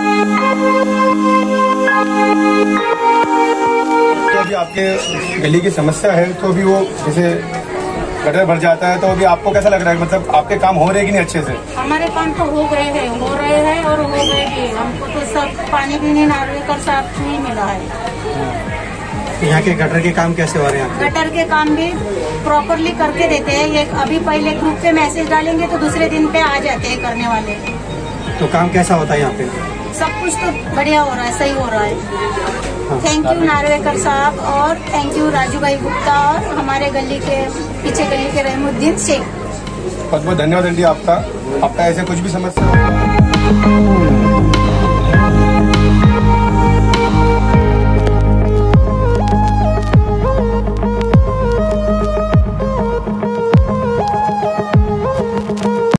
तो अभी आपके गली की समस्या है, तो अभी वो जैसे गटर भर जाता है, तो अभी आपको कैसा लग रहा है? मतलब आपके काम हो रहे कि नहीं अच्छे से? हमारे काम तो हो रहे हैं और हो गए भी। हमको तो सब पानी भी नहीं नार्वेकर साफ नहीं मिला है। यहाँ के गटर के काम कैसे हो रहे हैं? गटर के काम भी प्रॉपरली करके देते हैं। ये अभी पहले ग्रुप पे मैसेज डालेंगे तो दूसरे दिन पे आ जाते हैं करने वाले। तो काम कैसा होता है यहाँ पे? सब कुछ तो बढ़िया हो रहा है, सही हो रहा है। थैंक यू नार्वेकर साहब और थैंक यू राजू भाई गुप्ता और हमारे गली के पीछे गली के रहमुद्दीन शेख। बहुत बहुत धन्यवाद आंटी आपका। आपका ऐसे कुछ भी समस्या